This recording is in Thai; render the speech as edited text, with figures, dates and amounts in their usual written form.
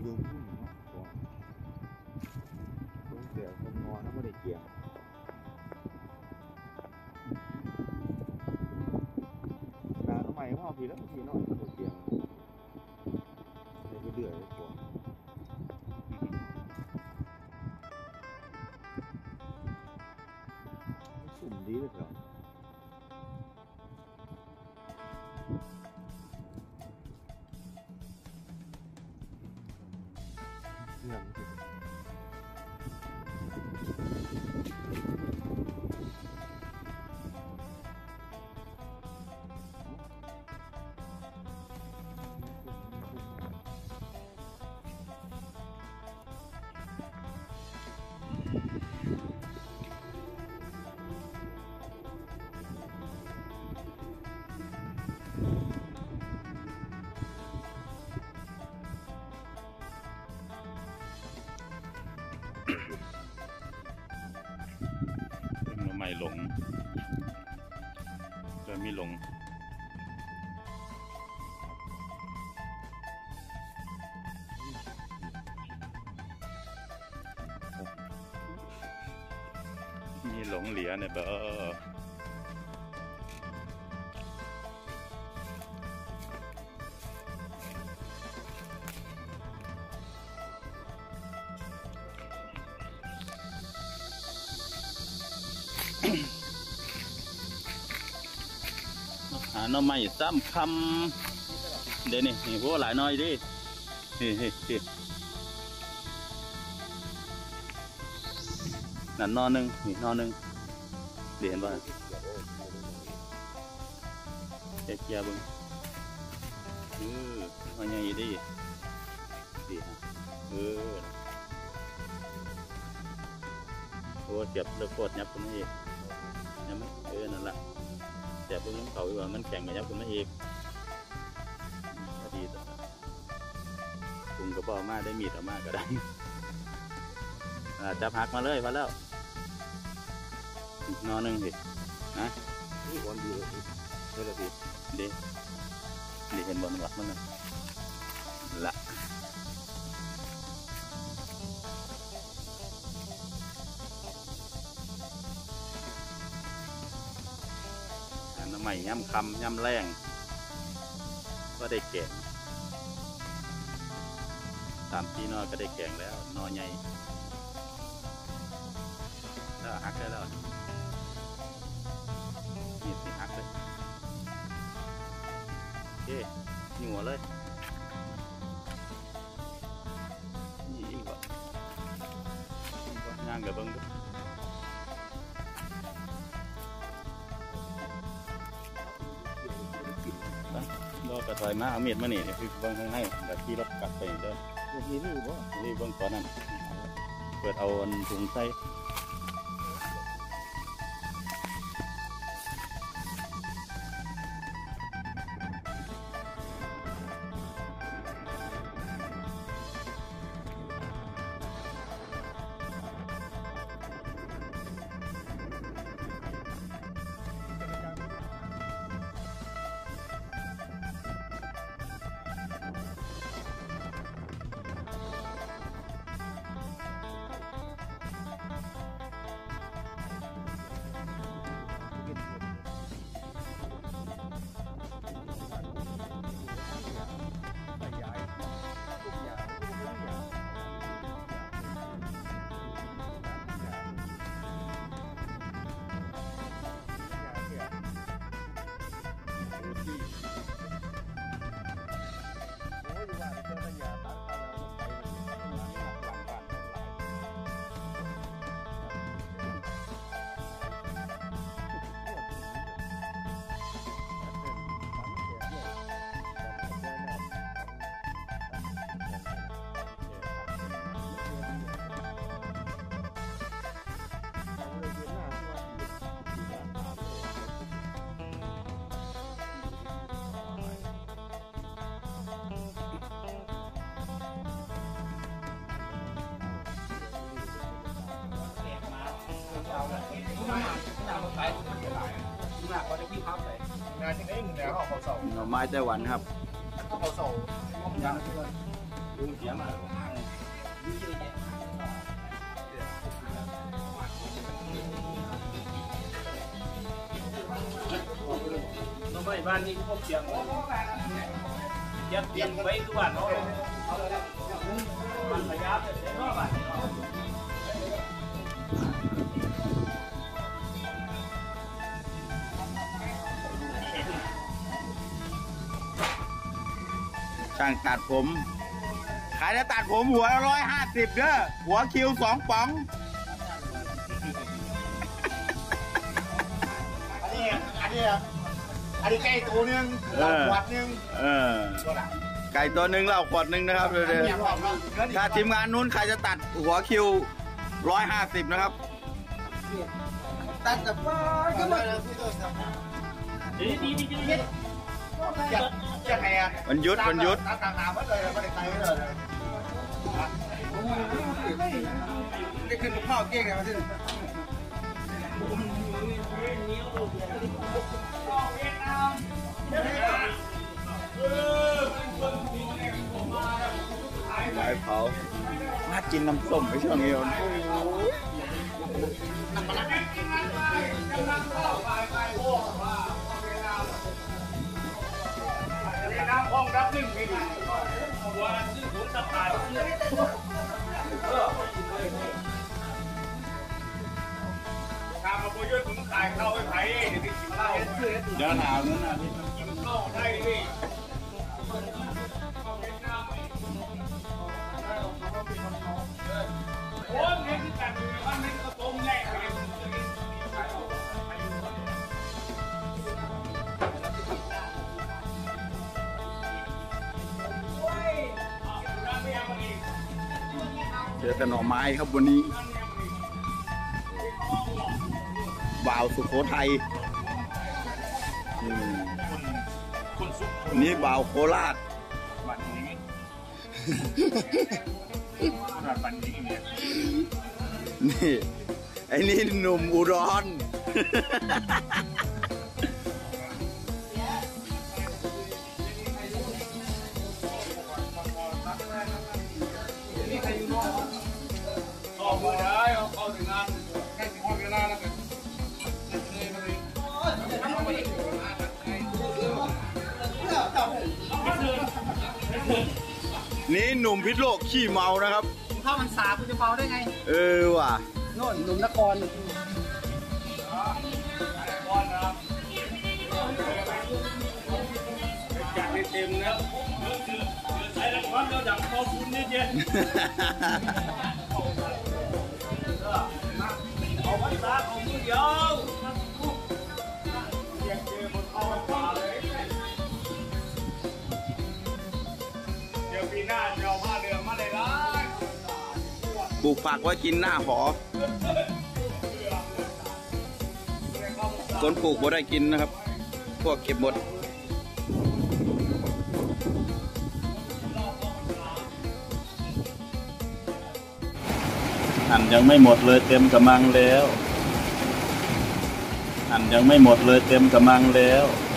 เบื้องพุ่นเนาะก่อนต้องเสียคนงอนะไม่ได้เกี่ยวนาทำไมพ่อพี่แล้วพี่น้อยไม่ได้เกี่ยวเลยไปเดือดเลยก่อนสุ่มดีเลยเหรอเงื่อนไม่หลงจะมีหลงมีหลงเหลียเนี่ยเบอหาหน่อไม้ซ้ำคำเดี๋ยวนี่หัวหลายน้อยดินั่นนอหนึ่งนี่นอหนึ่งเดี๋ยวเห็นป่ะเจียบึงมันยังดีดีฮะโอ้เจ็บเลือดโคตรยับขึ้นมาอีกยับไหมนั่นแหละแต่เพิ่งน้ำเขาว่ามันแข็งกับยับขึ้นมาอีกดีต่อคุงกระบอกมาได้มีดออกมาก็ได้จับหักมาเลยพอแล้วนอนหนึ่งสินะนี่วันดีเลยนี่แหละพี่ดีเห็นบนวัดมันละน้ำใหม่ย่ำคำย่ำแรงก็ได้แกง3-4 นอก็ได้แกงแล้วนอใหญ่แล้วหักได้แล้วมีดสิหักเลยโอเคหัวเลยนี่อีกบ่ย่างกับเบิ้งดูรอกระถอยมาเอาเมียดมานี่คือเบิ้งข้างให้แบบขี่รถกลับไปเด้อนี่บ่นี่เบิ้งตอนนั้นเปิดเอาถุงใส่หน่อไม้ไต้หวันครับเขาเสายังเสียมาน้องบ้านนี้ก็พบเสียงเตรียมไว้ทุกวันเนาะมันพยายามจะเสียรอบอ่ะช่างตัดผมขายจะตัดผมหัว150เด้อหัวคิว2ป๋องอันนี้ไก่ตัวนึงเหล้าขวดนึงไก่ตัวนึงเหล้าขวดนึงนะครับเดี๋ยวถ้าทีมงานนู้นใครจะตัดหัวคิว150นะครับตัดกับป้าก็มามันยุดตัดต่างๆเลยไม่ได้ไกลเลยได้ขึ้นกับข้าวเก่งไงมาสิไก่เผาน่ากินน้ำส้มไปช่วงนี้มันน้ำห้องรับนึ่งไม่ดีว่าซื้อผลสะพานทำมาโปรยผมขายเข้าไปไผ่เดี๋ยวไปกินเหล้าเดี๋ยวหนาวนั่นน่ะกินข้าวได้ดิโอ้ยเงี้ยคือการดูว่ามันกระโปรงแรกเลยเจอแต่หน่อไม้ครับวันนี้บ่าวสุโขทัยนี่บ่าวโคราชนี่ไอ้นี่หนุ่มอุดรเอามือได้เอาถึงงานใกล้ถึงวันเวลาแล้วกันนี่หนุ่มพิษโลกขี้เมานะครับถ้ามันสาคุณจะเมาได้ไงว่ะโน่นหนุ่มนครจัดให้เต็มนะใส่ละครเราดังพอคุณนี่เจ๊เอาวัดตาของมือเดียวเดี๋ยวปีหน้าจะเอาผ้าเหลืองมาเลยนะปลูกผักไว้กินหน้าหอคนปลูกบ่ได้กินนะครับ พวกเก็บหมดหั่นยังไม่หมดเลยเต็มกระมังแล้วหั่นยังไม่หมดเลยเต็มกระมังแล้ว